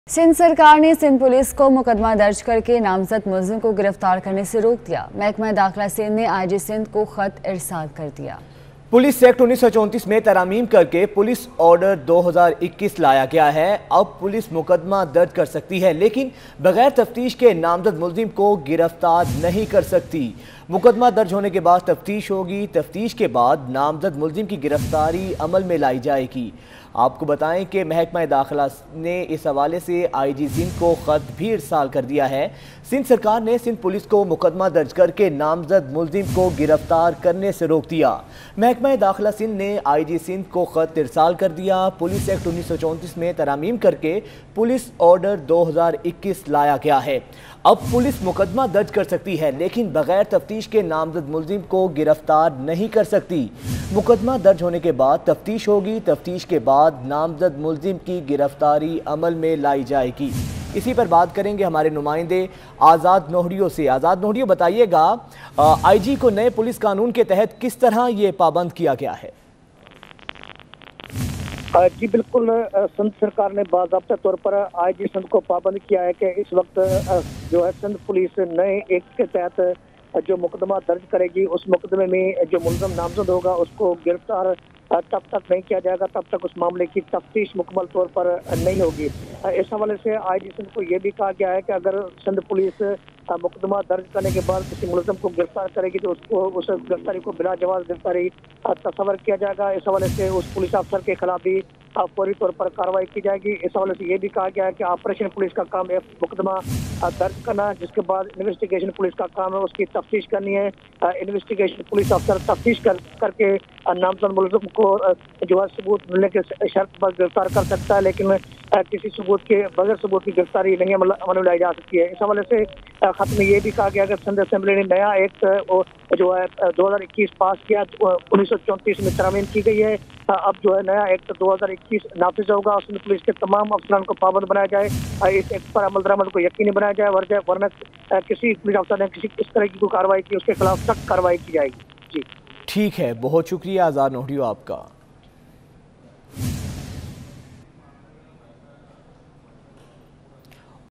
सिंध सरकार ने सिंध पुलिस को मुकदमा दर्ज करके नामजद मुलजिम को गिरफ्तार करने से रोक दिया। महकमा दाखिला सिंध ने आईजी सिंध को खत इरसाल कर दिया। पुलिस एक्ट 1934 में तरमीम करके पुलिस ऑर्डर 2021 लाया गया है। अब पुलिस मुकदमा दर्ज कर सकती है लेकिन बगैर तफ्तीश के नामजद मुलजिम को गिरफ्तार नहीं कर सकती। मुकदमा दर्ज होने के बाद तफ्तीश होगी, तफ्तीश के बाद नामजद मुलजिम की गिरफ्तारी अमल में लाई जाएगी। आपको बताएं कि महकमा दाखिला ने इस हवाले से आईजी सिंध को खत भी इरसाल कर दिया है। सिंध सरकार ने सिंध पुलिस को मुकदमा दर्ज करके नामजद मुलजिम को गिरफ्तार करने से रोक दिया। महकमा दाखिला सिंध ने आईजी सिंध को खत इरसाल कर दिया। पुलिस एक्ट 1934 में तरमीम करके पुलिस ऑर्डर 2021 लाया गया है। अब पुलिस मुकदमा दर्ज कर सकती है लेकिन बगैर तफ्तीश के नामजद मुलजिम को गिरफ्तार नहीं कर सकती। मुकदमा दर्ज होने के बाद तफ्तीश होगी, तफ्तीश के बाद नामजद मुलजिम की गिरफ्तारी अमल में लाई जाएगी। इसी पर बात करेंगे हमारे नुमाइंदे आज़ाद नोहरियो से। आज़ाद नोहरियो, बताइएगा आईजी को नए पुलिस कानून के तहत किस तरह ये पाबंद किया गया है? जी बिल्कुल, सिंध सरकार ने बाज़ाब्ता तौर पर आईजी सिंध को पाबंद किया है कि इस वक्त जो है सिंध पुलिस नए एक्ट के तहत जो मुकदमा दर्ज करेगी, उस मुकदमे में जो मुलज़िम नामजद होगा उसको गिरफ्तार तब तक नहीं किया जाएगा तब तक उस मामले की तफ्तीश मुकम्मल तौर पर नहीं होगी। इस हवाले से आईजी सिंध को ये भी कहा गया है कि अगर सिंध पुलिस मुकदमा दर्ज करने के बाद किसी मुलज़िम को गिरफ्तार करेगी तो उसको उस गिरफ्तारी को बिला जवाब गिरफ्तारी तस्वर किया जाएगा। इस हवाले से उस पुलिस अफसर के खिलाफ भी फौरी तौर पर कार्रवाई की जाएगी। इस हवाले से ये भी कहा गया है कि ऑपरेशन पुलिस का काम है मुकदमा दर्ज करना, जिसके बाद इन्वेस्टिगेशन पुलिस का काम है उसकी तफ्तीश करनी है। इन्वेस्टिगेशन पुलिस अफसर तफ्तीश करके नामजद मुलज़िम को जो है सबूत मिलने के शर्त पर गिरफ्तार कर सकता है, लेकिन किसी सबूत के बगैर सबूत की गिरफ्तारी नहीं अमल में लाई जा सकती है। इस हवाले से खत में ये भी कहा गया कि सिंध असेंबली ने नया एक्ट जो है 2021 पास किया, 1934 में तरमीम की गई है। अब जो है नया एक्ट 2021 नाफिज होगा और सिंध पुलिस के तमाम अफसरान को पाबंद बनाया जाए, इस एक्ट पर अमल दरामद को यकीनी बनाया जाए, वरना किसी पुलिस अफसर ने किसी इस तरह की कोई कार्रवाई की उसके खिलाफ सख्त कार्रवाई की जाएगी। जी ठीक है, बहुत शुक्रिया आज़ाद नोहरियो आपका।